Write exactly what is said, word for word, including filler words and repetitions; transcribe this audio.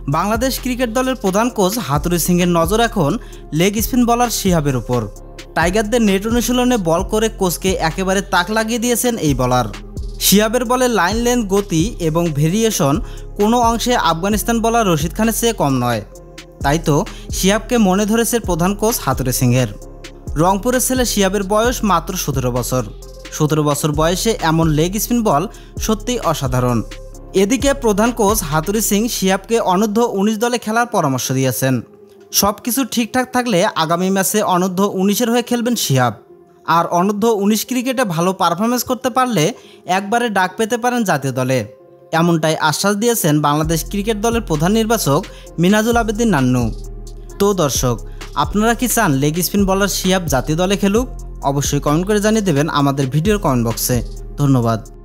Bangladesh cricket দলের প্রধান coach হাতুড়ি সিংয়ের নজর এখন লেগ স্পিন বোলার শিহাবের উপর। টাইগারদের নেট অনুশীলনে বল করে কোচকে একেবারে তাক লাগিয়ে দিয়েছেন এই বোলার। শিহাবের বলে লাইন লেন্থ, গতি এবং ভেরিয়েশন কোনো অংশে আফগানিস্তান বোলার রশিদ খানের চেয়ে কম নয়। তাই তো শিহাবকে মনে ধরেছে প্রধান কোচ হাতুড়ি সিংয়ের। রংপুরের ছেলে শিহাবের বয়স মাত্র সতেরো বছর। সতেরো বছর বয়সে এমন লেগ স্পিন বল সত্যিই অসাধারণ। এদিকে প্রধান কোচ হাতুড়ি সিং শিহাবকে অনূর্ধ্ব উনিশ দলে খেলার পরামর্শ দিয়েছেন। সব কিছু ঠিকঠাক থাকলে আগামী ম্যাচে অনূর্ধ্ব উনিশের হয়ে খেলবেন শিহাব। আর অনূর্ধ্ব উনিশ ক্রিকেটে ভালো পারফরমেন্স করতে পারলে একবারে ডাক পেতে পারেন জাতীয় দলে। এমনটাই আশ্বাস দিয়েছেন বাংলাদেশ ক্রিকেট দলের প্রধান নির্বাচক মিনাজুল আবেদিন নান্নু। তো দর্শক, আপনারা কি চান লেগ স্পিন বোলার শিহাব জাতীয় দলে খেলুক? অবশ্যই কমেন্ট করে জানিয়ে দেবেন আমাদের ভিডিওর কমেন্ট বক্সে। ধন্যবাদ।